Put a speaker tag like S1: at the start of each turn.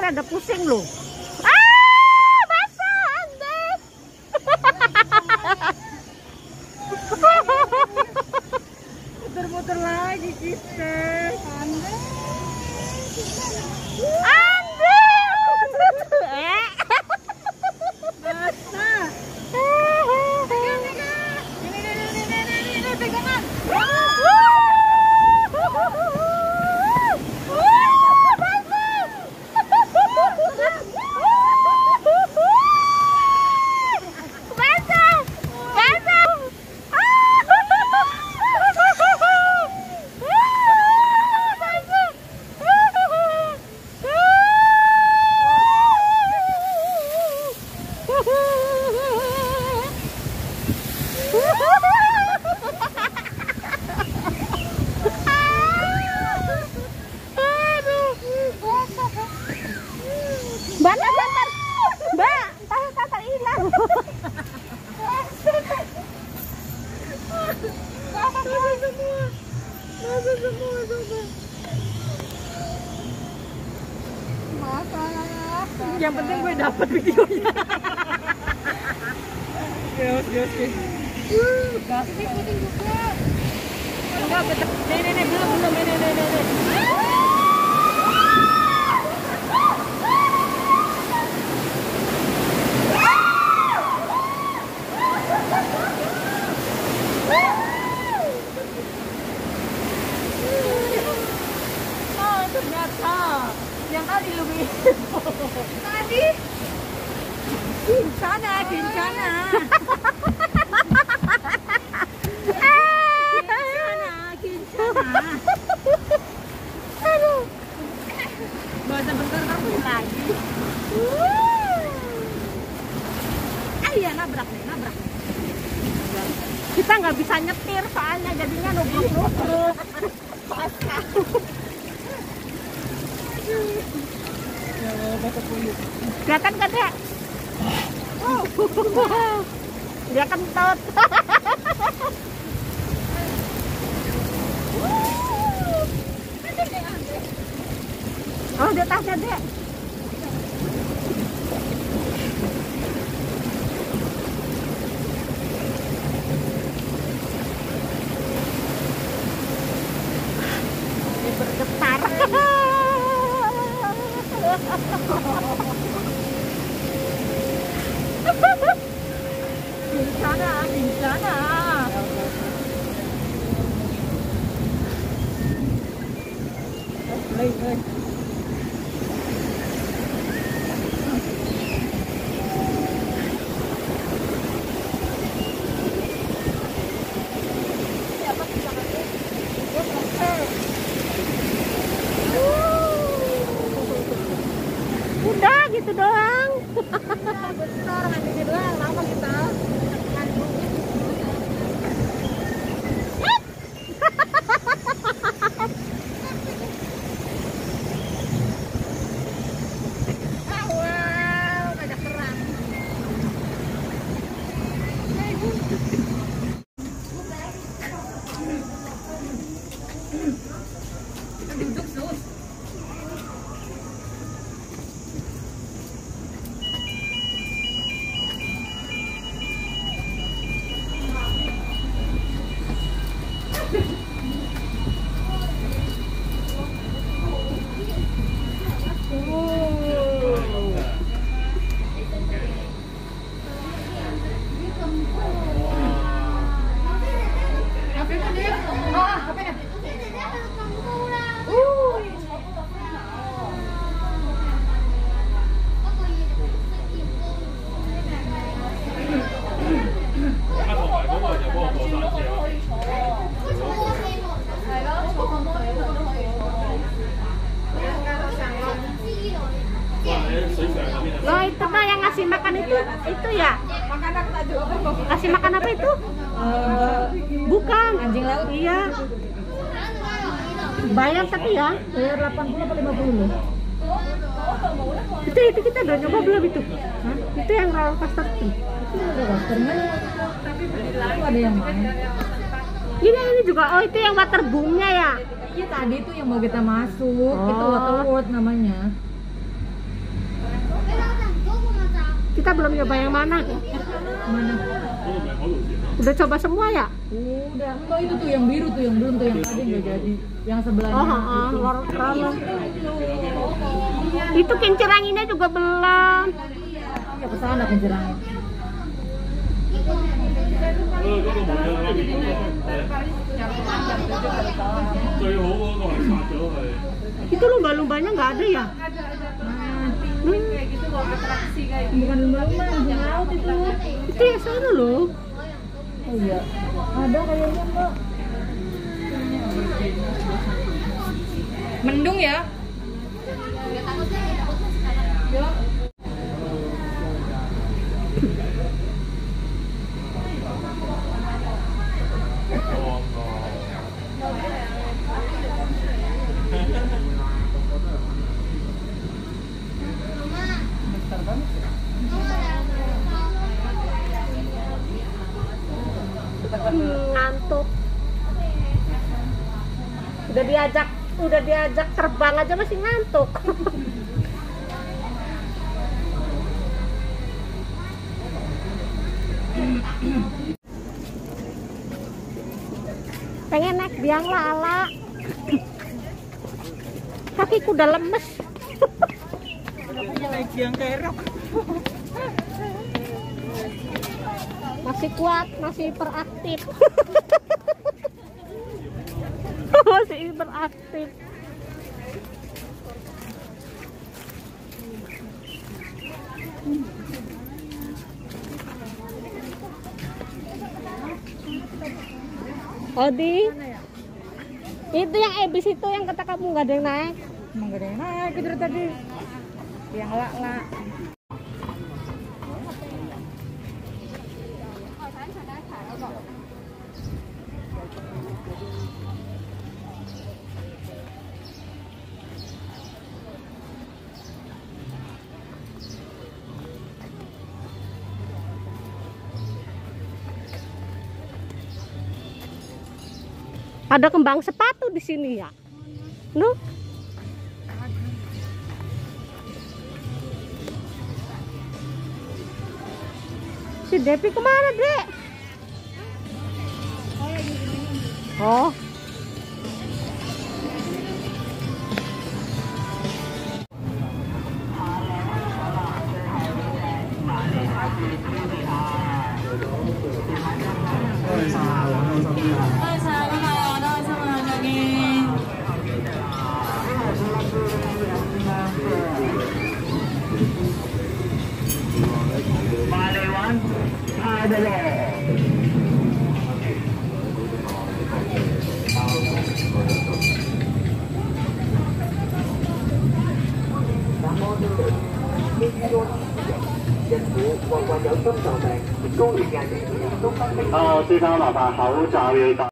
S1: rada pusing loh. Ah, basah Ande. Muter-muter lagi kita. Ande. Basah. Ini pegangan. Yang penting gue dapat videonya. Oke. Kasih puting juga. Enggak betul. Nih belum nih. Oh, ternyata yang tadi lebih tadi kincana aduh bahasa bentar kamu lagi iya nabrak kita nggak bisa nyetir soalnya jadinya nubruk pasca. Kelihatan kan ya? Dia kentut. Oh, di atasnya deh. Ini bergetar. Bencana. Udah gitu doang. Besar hanya doang, lama kita. Loh, itu mah yang ngasih makan itu ya? Kasih makan apa itu? Bukan anjing laut. Iya. Bayar tapi ya, bayar 80 atau 50 loh. Itu kita udah nyoba belum itu? Hah? Itu yang roller coaster tuh. Itu ada coasternya. Itu ada yang mana? Ini juga, oh itu yang waterboomnya ya? Iya tadi tuh yang mau kita masuk, itu water world namanya. Kita belum nyoba yang mana?
S2: Mana?
S1: Udah coba semua ya?
S2: Udah. Oh itu tuh yang biru tuh yang belum tuh yang tadi nggak jadi. Yang sebelahnya.
S1: Rolon. Itu kincir anginnya juga belum.
S2: Ya kesana kincir angin.
S1: Itu lumba-lumbanya nggak ada ya?
S2: Bukan lumba-lumba, anjing laut itu.
S1: Itu ya sana loh.
S2: Oh iya, ada kayaknya Mbak. Mendung ya? Ya.
S1: Ngantuk. Udah diajak terbang aja masih ngantuk. Pengen naik biang lala. Kakiku udah lemes.
S2: Naik biang kerok.
S1: Masih kuat, masih hiperaktif. Masih hiperaktif. Odi, itu yang ebis itu yang kata kamu nggak ada yang naik.
S2: Emang gak ada yang naik itu dari tadi. Yang lak.
S1: Ada kembang sepatu di sini ya, Nuh. Si Depi kemana, Dek? Oh.
S3: Ờ, sư thao là bà hậu trà